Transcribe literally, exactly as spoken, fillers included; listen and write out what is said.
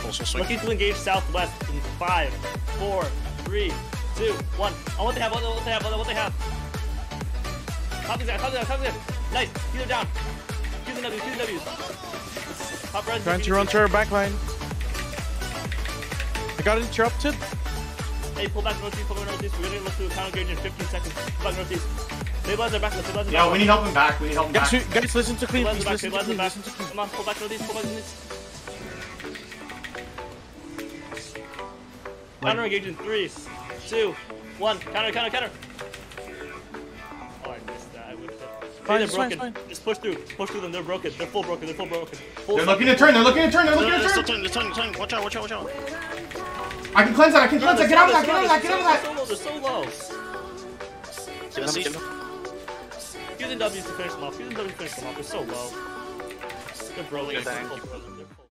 full soul swing. Looking to engage southwest in five, four, three, two, one. On what they have, what they have, what they have. Top these guys, top these guys, top these guys. Nice. Keep them down. Keep them W's, keep them W's. Top res. Trying to run to our backline. I got interrupted. Hey, pull back northeast, pull back northeast. We're gonna look through a counter engage in fifteen seconds. Pull back northeast. Stabilize their back, stabilize their Yeah, back. we need help him back. We need help him Guys, back. guys, listen to clean. Stabilize Please their back, listen to stabilize their clean. back. Listen to clean. Come on, pull back northeast, pull back northeast. Counter engage in three, two, one. Counter, counter, counter. Oh, I missed that. I whipped it. Fine, Hey, it's they're fine, broken. it's fine. Just push through. Push through them. They're broken. They're full broken. They're full broken. Full They're looking to turn. They're looking to turn. They're No, looking no, to they're still turn. turning, they're turning, they're turning. Watch out, watch out, watch out. I can cleanse that. I can cleanse that. Get out of that. Get out of that. Get out of that. They're so low. They're so low. Get a seat. Using W's to finish them off. Using W's to finish them off. They're so low. They're broken. Thank you. They're full broken.